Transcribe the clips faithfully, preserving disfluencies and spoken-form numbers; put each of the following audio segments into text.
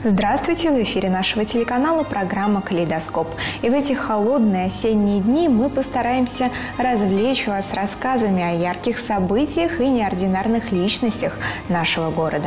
Здравствуйте! В эфире нашего телеканала программа «Калейдоскоп». И в эти холодные осенние дни мы постараемся развлечь вас рассказами о ярких событиях и неординарных личностях нашего города.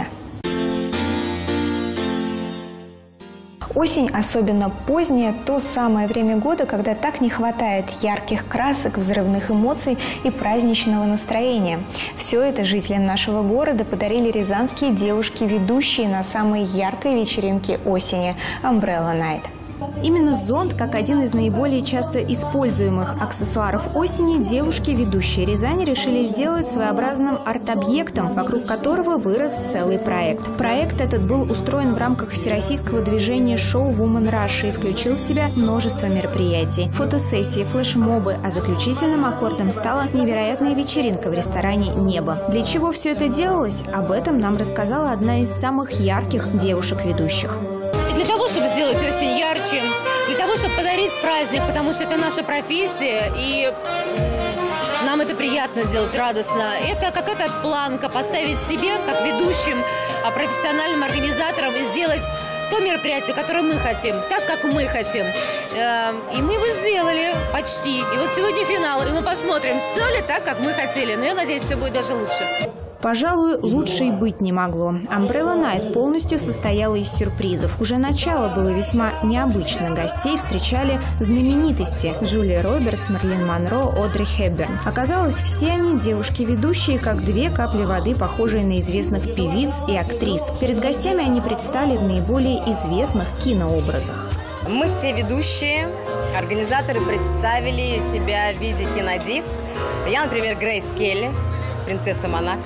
Осень, особенно поздняя, то самое время года, когда так не хватает ярких красок, взрывных эмоций и праздничного настроения. Все это жителям нашего города подарили рязанские девушки-ведущие на самой яркой вечеринке осени – Umbrella Night. Именно зонт, как один из наиболее часто используемых аксессуаров осени, девушки, ведущие Рязани, решили сделать своеобразным арт-объектом, вокруг которого вырос целый проект. Проект этот был устроен в рамках всероссийского движения «Шоу Woman Russia» и включил в себя множество мероприятий, фотосессии, флешмобы, а заключительным аккордом стала невероятная вечеринка в ресторане «Небо». Для чего все это делалось? Об этом нам рассказала одна из самых ярких девушек-ведущих. Для того, чтобы сделать осень ярче, для того, чтобы подарить праздник, потому что это наша профессия, и нам это приятно делать, радостно. Это какая-то планка поставить себе, как ведущим, профессиональным организаторам, и сделать то мероприятие, которое мы хотим, так, как мы хотим. И мы его сделали почти. И вот сегодня финал, и мы посмотрим, все ли так, как мы хотели. Но я надеюсь, все будет даже лучше. Пожалуй, лучше и быть не могло. Umbrella Night полностью состояла из сюрпризов. Уже начало было весьма необычно. Гостей встречали знаменитости – Джулия Робертс, Мерлин Монро, Одри Хепберн. Оказалось, все они девушки-ведущие, как две капли воды, похожие на известных певиц и актрис. Перед гостями они предстали в наиболее известных кинообразах. Мы все ведущие, организаторы представили себя в виде кинодив. Я, например, Грейс Келли, принцесса Монако.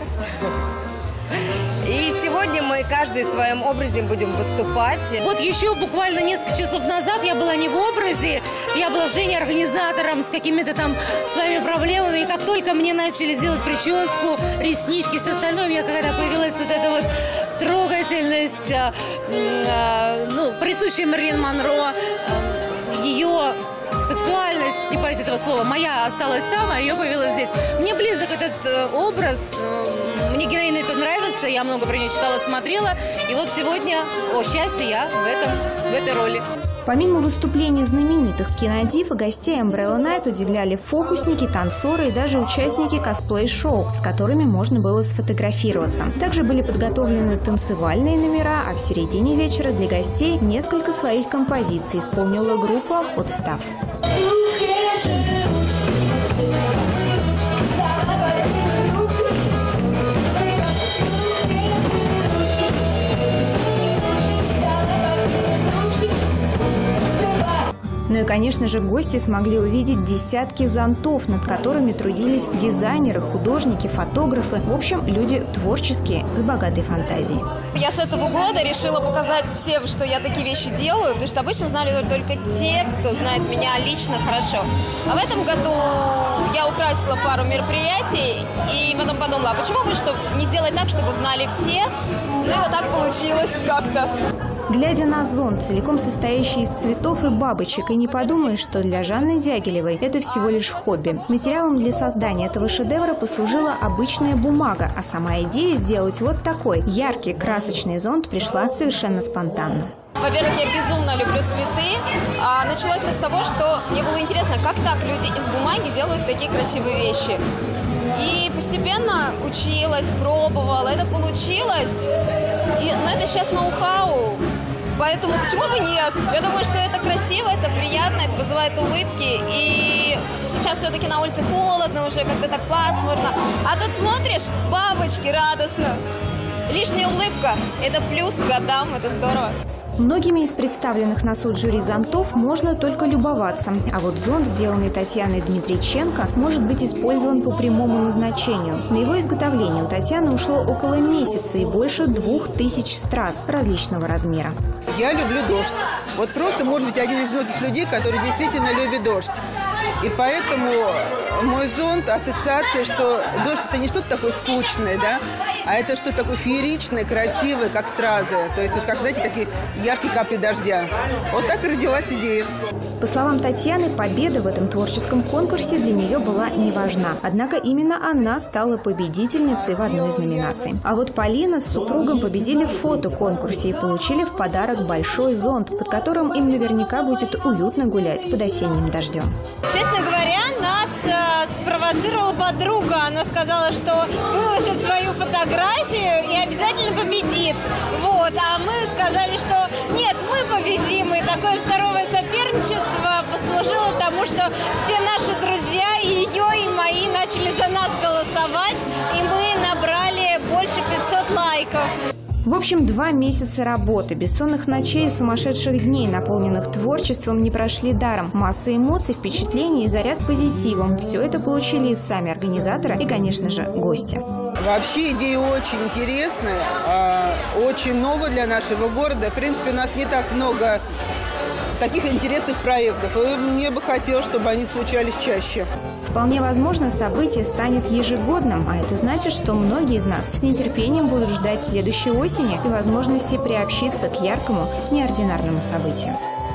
И сегодня мы каждый в своем образе будем выступать. Вот еще буквально несколько часов назад я была не в образе, я была Женей организатором с какими-то там своими проблемами. И как только мне начали делать прическу, реснички, все остальное, у меня когда появилась вот эта вот трогательность, э, э, ну, присущая Мерлин Монро, э, ее сексуальность, не боюсь этого слова, моя осталась там, а ее появилась здесь. Мне близок этот э, образ, э, мне героиня это нравится, я много про нее читала, смотрела, и вот сегодня, о счастье, я в, этом, в этой роли. Помимо выступлений знаменитых кинодив, гостей Umbrella Night удивляли фокусники, танцоры и даже участники косплей-шоу, с которыми можно было сфотографироваться. Также были подготовлены танцевальные номера, а в середине вечера для гостей несколько своих композиций исполнила группа Hot Stuff. Ну и, конечно же, гости смогли увидеть десятки зонтов, над которыми трудились дизайнеры, художники, фотографы. В общем, люди творческие, с богатой фантазией. Я с этого года решила показать всем, что я такие вещи делаю, потому что обычно знали только те, кто знает меня лично хорошо. А в этом году я украсила пару мероприятий, и потом подумала, а почему бы что не сделать так, чтобы знали все? Ну и вот так получилось как-то. Глядя на зонт, целиком состоящий из цветов и бабочек, и не подумаешь, что для Жанны Дягилевой это всего лишь хобби. Материалом для создания этого шедевра послужила обычная бумага, а сама идея сделать вот такой яркий, красочный зонт пришла совершенно спонтанно. Во-первых, я безумно люблю цветы. А началось все с того, что мне было интересно, как так люди из бумаги делают такие красивые вещи. И постепенно училась, пробовала, это получилось. И, но это сейчас ноу-хау. Поэтому почему бы нет? Я думаю, что это красиво, это приятно, это вызывает улыбки. И сейчас все-таки на улице холодно уже, как-то так пасмурно. А тут смотришь, бабочки, радостно. Лишняя улыбка – это плюс к годам, это здорово. Многими из представленных на суд жюри зонтов можно только любоваться. А вот зонт, сделанный Татьяной Дмитриченко, может быть использован по прямому назначению. На его изготовление у Татьяны ушло около месяца и больше двух тысяч страз различного размера. Я люблю дождь. Вот просто, может быть, один из многих людей, который действительно любит дождь. И поэтому мой зонт – ассоциация, что дождь – это не что-то такое скучное, да? а это что-то такое фееричное, красивое, как стразы. То есть вот как, знаете, такие яркие капли дождя. Вот так и родилась идея. По словам Татьяны, победа в этом творческом конкурсе для нее была не важна. Однако именно она стала победительницей в одной из номинаций. А вот Полина с супругом победили в фотоконкурсе и получили в подарок большой зонт, под которым им наверняка будет уютно гулять под осенним дождем. Честно говоря, нас э, спровоцировала подруга. Она сказала, что выложит свою фотографию и обязательно победит. Вот. А мы сказали, что нет, мы победим. И такое здоровое соперничество послужило тому, что все наши друзья, и ее, и мои, начали за нас голосовать. И мы набрали больше пятисот лайков. В общем, два месяца работы, бессонных ночей и сумасшедших дней, наполненных творчеством, не прошли даром. Масса эмоций, впечатлений и заряд позитивом. Все это получили и сами организаторы, и, конечно же, гости. Вообще идея очень интересная, очень новая для нашего города. В принципе, у нас не так много таких интересных проектов. И мне бы хотелось, чтобы они случались чаще. Вполне возможно, событие станет ежегодным, а это значит, что многие из нас с нетерпением будут ждать следующей осени и возможности приобщиться к яркому, неординарному событию.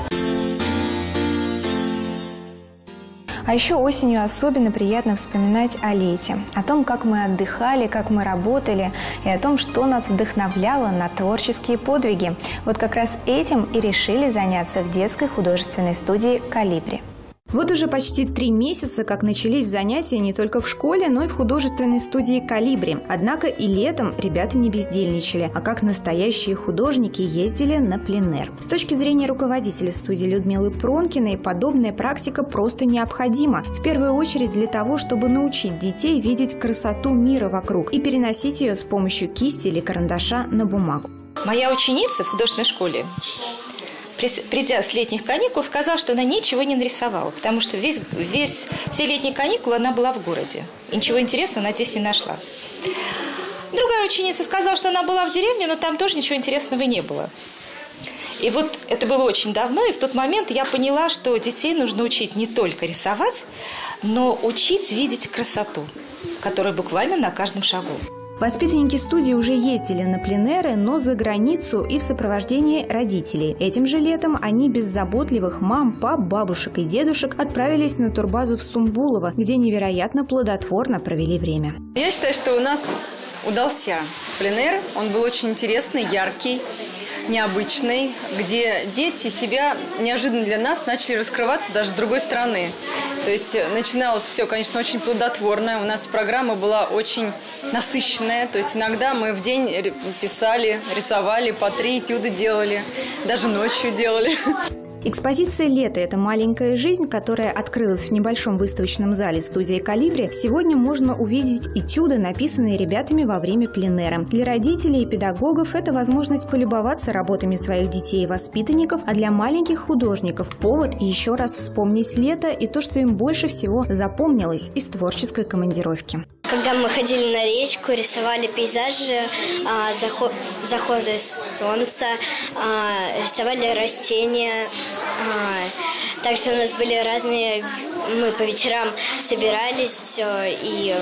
А еще осенью особенно приятно вспоминать о лете, о том, как мы отдыхали, как мы работали, и о том, что нас вдохновляло на творческие подвиги. Вот как раз этим и решили заняться в детской художественной студии «Колибри». Вот уже почти три месяца, как начались занятия не только в школе, но и в художественной студии «Колибри». Однако и летом ребята не бездельничали, а как настоящие художники ездили на пленэр. С точки зрения руководителя студии Людмилы Пронкиной, подобная практика просто необходима. В первую очередь для того, чтобы научить детей видеть красоту мира вокруг и переносить ее с помощью кисти или карандаша на бумагу. Моя ученица в художественной школе, придя с летних каникул, сказала, что она ничего не нарисовала, потому что весь, весь, все летние каникулы она была в городе. И ничего интересного она здесь не нашла. Другая ученица сказала, что она была в деревне, но там тоже ничего интересного не было. И вот это было очень давно, и в тот момент я поняла, что детей нужно учить не только рисовать, но учить видеть красоту, которая буквально на каждом шагу. Воспитанники студии уже ездили на пленэры, но за границу и в сопровождении родителей. Этим же летом они без заботливых мам, пап, бабушек и дедушек отправились на турбазу в Сумбулово, где невероятно плодотворно провели время. Я считаю, что у нас удался пленэр. Он был очень интересный, яркий, необычный, где дети себя неожиданно для нас начали раскрываться даже с другой стороны. То есть начиналось все, конечно, очень плодотворно. У нас программа была очень насыщенная. То есть иногда мы в день писали, рисовали, по три этюда делали, даже ночью делали. Экспозиция «Лето» – это маленькая жизнь, которая открылась в небольшом выставочном зале студии «Колибри». Сегодня можно увидеть этюды, написанные ребятами во время пленэра. Для родителей и педагогов это возможность полюбоваться работами своих детей и воспитанников, а для маленьких художников – повод еще раз вспомнить лето и то, что им больше всего запомнилось из творческой командировки. Когда мы ходили на речку, рисовали пейзажи, заход, заходы солнца, рисовали растения. Также у нас были разные... Мы по вечерам собирались и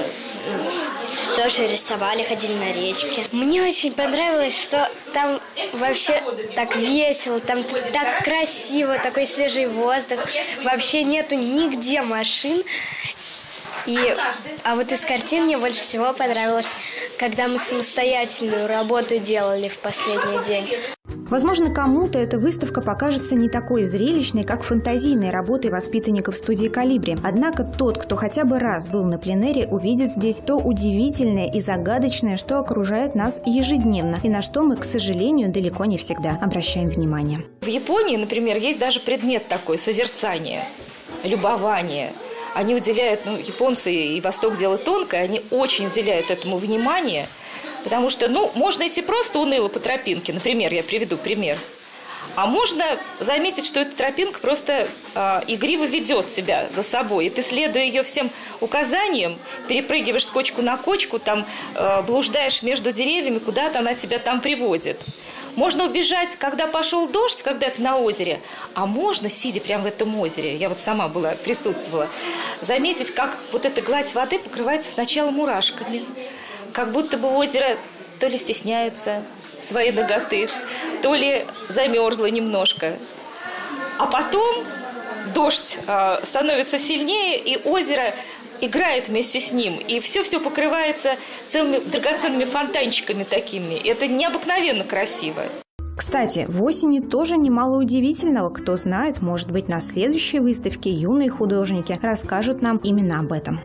тоже рисовали, ходили на речке. Мне очень понравилось, что там вообще так весело, там так красиво, такой свежий воздух. Вообще нету нигде машин. И, а вот из картин мне больше всего понравилось, когда мы самостоятельную работу делали в последний день. Возможно, кому-то эта выставка покажется не такой зрелищной, как фантазийной работой воспитанников студии «Колибри». Однако тот, кто хотя бы раз был на пленэре, увидит здесь то удивительное и загадочное, что окружает нас ежедневно, и на что мы, к сожалению, далеко не всегда обращаем внимание. В Японии, например, есть даже предмет такой – созерцание, любование. Они уделяют, ну, японцы и Восток дело тонкое, они очень уделяют этому внимание, потому что, ну, можно идти просто уныло по тропинке, например, я приведу пример, а можно заметить, что эта тропинка просто э, игриво ведет тебя за собой, и ты, следуя ее всем указаниям, перепрыгиваешь с кочку на кочку, там, э, блуждаешь между деревьями, куда-то она тебя там приводит. Можно убежать, когда пошел дождь, когда это на озере, а можно, сидя прямо в этом озере, я вот сама была, присутствовала, заметить, как вот эта гладь воды покрывается сначала мурашками, как будто бы озеро то ли стесняется своей наготы, то ли замерзла немножко. А потом дождь э, становится сильнее, и озеро играет вместе с ним. И все-все покрывается целыми драгоценными фонтанчиками такими. Это необыкновенно красиво. Кстати, в осени тоже немало удивительного. Кто знает, может быть, на следующей выставке юные художники расскажут нам именно об этом.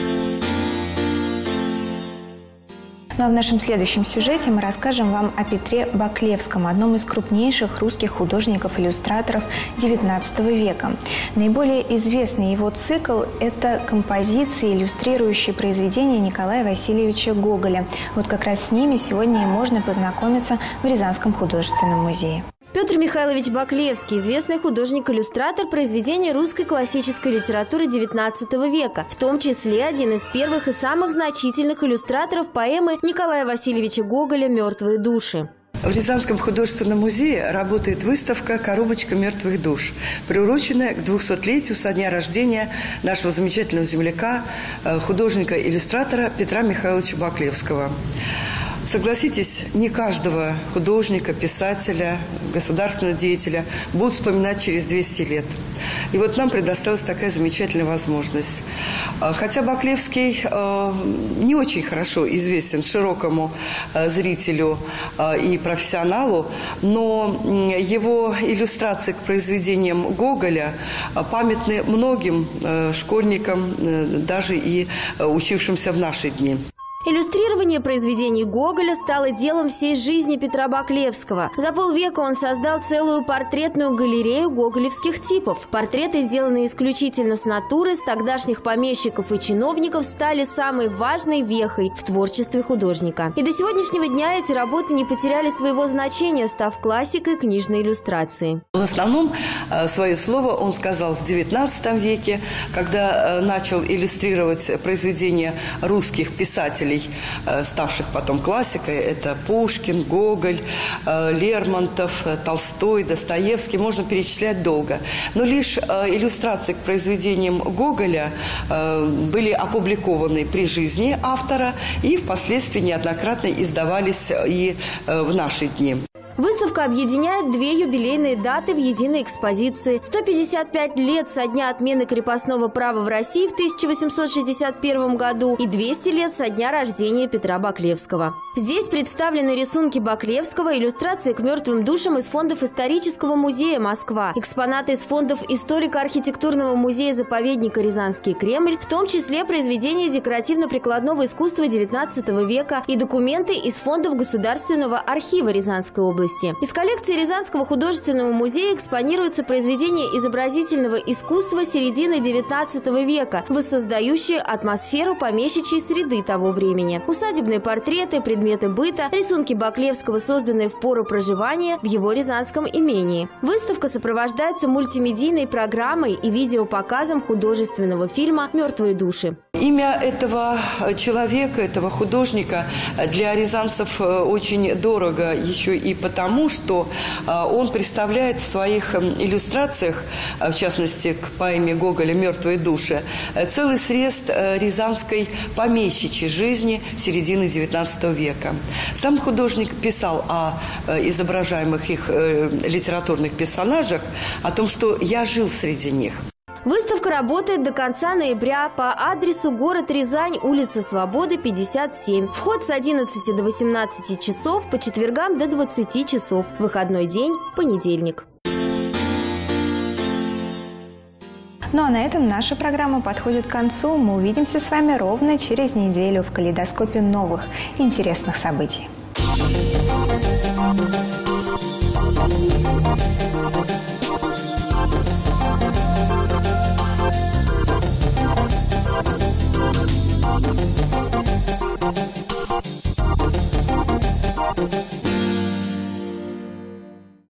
Ну а в нашем следующем сюжете мы расскажем вам о Петре Баклевском, одном из крупнейших русских художников-иллюстраторов девятнадцатого века. Наиболее известный его цикл – это композиции, иллюстрирующие произведения Николая Васильевича Гоголя. Вот как раз с ними сегодня и можно познакомиться в Рязанском художественном музее. Петр Михайлович Баклевский – известный художник-иллюстратор произведений русской классической литературы девятнадцатого века, в том числе один из первых и самых значительных иллюстраторов поэмы Николая Васильевича Гоголя «Мертвые души». В Рязанском художественном музее работает выставка «Коробочка мертвых душ», приуроченная к двухсотлетию со дня рождения нашего замечательного земляка, художника-иллюстратора Петра Михайловича Баклевского. Согласитесь, не каждого художника, писателя, государственного деятеля будут вспоминать через двести лет. И вот нам предоставилась такая замечательная возможность. Хотя Баклевский не очень хорошо известен широкому зрителю и профессионалу, но его иллюстрации к произведениям Гоголя памятны многим школьникам, даже и учившимся в наши дни. Иллюстрирование произведений Гоголя стало делом всей жизни Петра Баклевского. За полвека он создал целую портретную галерею гоголевских типов. Портреты, сделанные исключительно с натуры, с тогдашних помещиков и чиновников, стали самой важной вехой в творчестве художника. И до сегодняшнего дня эти работы не потеряли своего значения, став классикой книжной иллюстрации. В основном свое слово он сказал в девятнадцатом веке, когда начал иллюстрировать произведения русских писателей, ставших потом классикой. Это Пушкин, Гоголь, Лермонтов, Толстой, Достоевский. Можно перечислять долго. Но лишь иллюстрации к произведениям Гоголя были опубликованы при жизни автора и впоследствии неоднократно издавались и в наши дни. Выставка объединяет две юбилейные даты в единой экспозиции. сто пятьдесят пять лет со дня отмены крепостного права в России в тысяча восемьсот шестьдесят первом году и двести лет со дня рождения Петра Баклевского. Здесь представлены рисунки Баклевского, иллюстрации к мертвым душам из фондов исторического музея «Москва», экспонаты из фондов историко-архитектурного музея-заповедника «Рязанский Кремль», в том числе произведения декоративно-прикладного искусства девятнадцатого века и документы из фондов Государственного архива Рязанской области. Из коллекции Рязанского художественного музея экспонируются произведения изобразительного искусства середины девятнадцатого века, воссоздающие атмосферу помещичьей среды того времени. Усадебные портреты, предметы быта, рисунки Баклевского, созданные в пору проживания в его рязанском имении. Выставка сопровождается мультимедийной программой и видеопоказом художественного фильма «Мертвые души». Имя этого человека, этого художника для рязанцев очень дорого еще и потому, что он представляет в своих иллюстрациях, в частности к поэме Гоголя «Мертвые души», целый срест рязанской помещичьей жизни середины девятнадцатого века. Сам художник писал о изображаемых их литературных персонажах, о том, что «я жил среди них». Выставка работает до конца ноября по адресу город Рязань, улица Свободы, пятьдесят семь. Вход с одиннадцати до восемнадцати часов, по четвергам до двадцати часов. Выходной день – понедельник. Ну а на этом наша программа подходит к концу. Мы увидимся с вами ровно через неделю в калейдоскопе новых интересных событий.